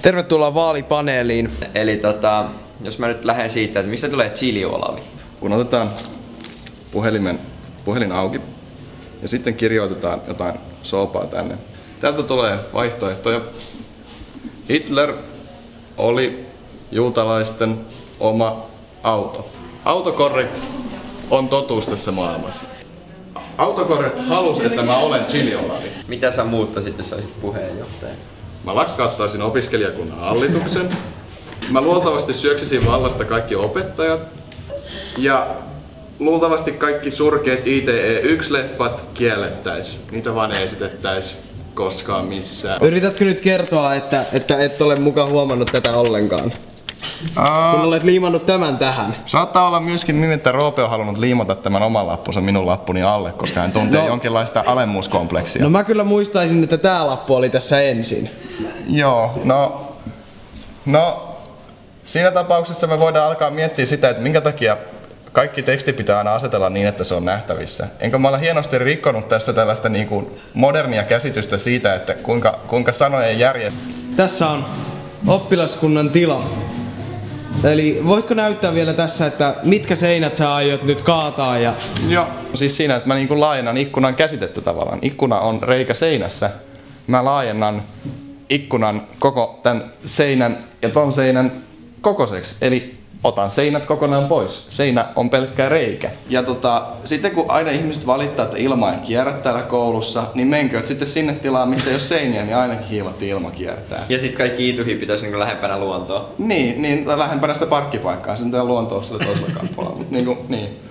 Tervetuloa vaalipaneeliin. Eli jos mä nyt lähden siitä, että mistä tulee chili-olavi? Kun otetaan puhelin auki ja sitten kirjoitetaan jotain soopaa tänne. Täältä tulee vaihtoehtoja. Hitler oli juutalaisten oma auto. Autocorrect on totuus tässä maailmassa. Autocorrect halusi, että mä olen chili-olavi. Mitä sä muuttaisit, jos olisit puheenjohtaja? Mä lakkauttaisin opiskelijakunnan hallituksen. Mä luultavasti syöksisin vallasta kaikki opettajat. Ja luultavasti kaikki surkeat ITE1-leffat kiellettäis. Niitä vaan ei esitettäis koskaan missään. Yritätkö nyt kertoa, että et ole mukaan huomannut tätä ollenkaan? Kun olet liimannut tämän tähän. Saattaa olla myöskin niin, että Roope on halunnut liimata tämän oman lappunsa minun lappuni alle, koska hän tuntee jonkinlaista alemmuuskompleksia. No mä kyllä muistaisin, että tää lappu oli tässä ensin. Joo, no siinä tapauksessa me voidaan alkaa miettiä sitä, että minkä takia kaikki teksti pitää aina asetella niin, että se on nähtävissä. Enkö mä ole hienosti rikkonut tässä tällaista niinku modernia käsitystä siitä, että kuinka sanojen järjet... Tässä on oppilaskunnan tila. Eli voitko näyttää vielä tässä, että mitkä seinät sä aiot nyt kaataa ja... Joo. Siis siinä, että mä niinku laajennan ikkunan käsitettä tavallaan. Ikkuna on reikä seinässä. Mä laajennan ikkunan koko tän seinän ja ton seinän kokoiseksi. Eli otan seinät kokonaan pois. Seinä on pelkkä reikä. Ja sitten kun aina ihmiset valittaa, että ilma ei kierrä täällä koulussa, niin menkööt sitten sinne tilaan, missä ei ole seiniä, niin ainakin hiivattiin ilma kiertää. Ja sit kaikki iituhi pitäisi niinku lähempänä luontoa. Niin lähempänä sitä parkkipaikkaa, sen täällä luontoa sillä toisella kappaleella. Niin.